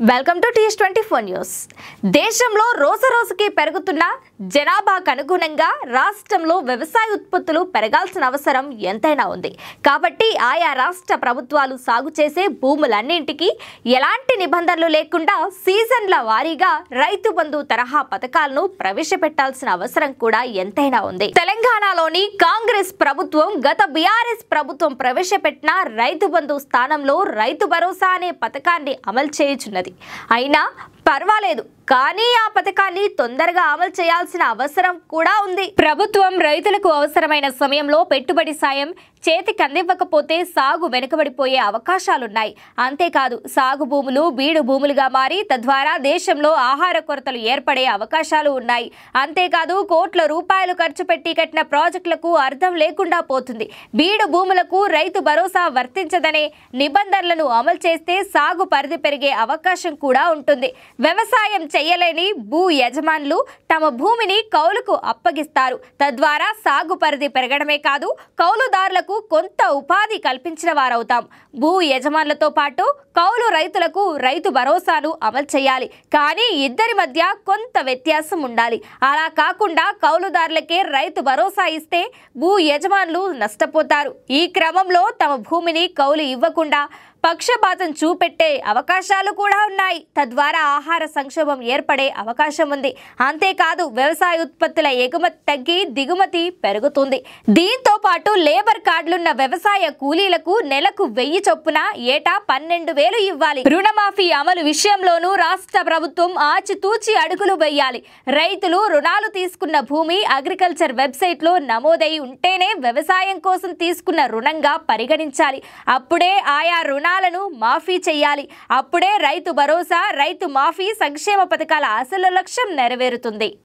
Welcome to TS24 news. దేశంలో రోజురోజుకి పెరుగుతున్న జనాభాకు అనుగుణంగా రాష్ట్రంలో వ్యవసాయ ఉత్పత్తులు పెరగాల్సిన అవసరం ఎంతైనా ఉంది. కాబట్టి ఆయా రాష్ట్ర ప్రభుత్వాలు సాగు చేసే భూములన్నింటికి ఎలాంటి నిబంధనలు లేకుండా సీజన్ల వారీగా రైతు బంధు తరహా పథకాలను ప్రవేశపెట్టాల్సిన అవసరం కూడా ఎంతైనా ఉంది. తెలంగాణలోని కాంగ్రెస్ ప్రభుత్వం గత బీఆర్ఎస్ ప్రభుత్వం ప్రవేశపెట్టిన రైతు బంధు స్థానంలో రైతు భరోసా అనే పథకాన్ని అమలు చేయుచున్నది. అయినా పర్వాలేదు, కానీ ఆ పథకాన్ని తొందరగా అమలు చేయాల్సిన అవసరం కూడా ఉంది. ప్రభుత్వం రైతులకు అవసరమైన సమయంలో పెట్టుబడి సాయం చేతికి అందివ్వకపోతే సాగు వెనుకబడిపోయే అవకాశాలున్నాయి. అంతేకాదు, సాగు భూములు బీడు భూములుగా మారి తద్వారా దేశంలో ఆహార కొరతలు ఏర్పడే అవకాశాలు ఉన్నాయి. అంతేకాదు, కోట్ల రూపాయలు ఖర్చు పెట్టి కట్టిన ప్రాజెక్టులకు అర్థం లేకుండా పోతుంది. బీడు భూములకు రైతు భరోసా వర్తించదనే నిబంధనలను అమలు చేస్తే సాగు పరిధి పెరిగే అవకాశం కూడా ఉంటుంది. వ్యవసాయం చేయలేని భూ యజమానులు తమ భూమిని కౌలుకు అప్పగిస్తారు. తద్వారా సాగు పరిధి పెరగడమే కాదు, కౌలుదారులకు కొంత ఉపాధి కల్పించిన వారవుతాం. భూ యజమానులతో పాటు కౌలు రైతులకు రైతు భరోసాను అమలు చేయాలి. కానీ ఇద్దరి మధ్య కొంత వ్యత్యాసం ఉండాలి. అలా కాకుండా కౌలుదారులకే రైతు భరోసా ఇస్తే భూ యజమానులు నష్టపోతారు. ఈ క్రమంలో తమ భూమిని కౌలు ఇవ్వకుండా పక్షపాతం చూపెట్టే అవకాశాలు కూడా ఉన్నాయి. తద్వారా ఆహార సంక్షోభం ఏర్పడే అవకాశం ఉంది. అంతేకాదు, వ్యవసాయ ఉత్పత్తుల ఎగుమతి తగ్గి దిగుమతి పెరుగుతుంది. దీంతో పాటు లేబర్ కార్డులున్న వ్యవసాయ కూలీలకు నెలకు 1000 చొప్పున ఏటా 12,000 ఇవ్వాలి. రుణమాఫీ అమలు విషయంలోనూ రాష్ట్ర ప్రభుత్వం ఆచితూచి అడుగులు వేయాలి. రైతులు రుణాలు తీసుకున్న భూమి అగ్రికల్చర్ వెబ్సైట్ లో నమోదై ఉంటేనే వ్యవసాయం కోసం తీసుకున్న రుణంగా పరిగణించాలి. అప్పుడే ఆయా రుణాలను మాఫీ చేయాలి. అప్పుడే రైతు భరోసా, రైతు మాఫీ సంక్షేమ పథకాల అసలు లక్ష్యం నెరవేరుతుంది.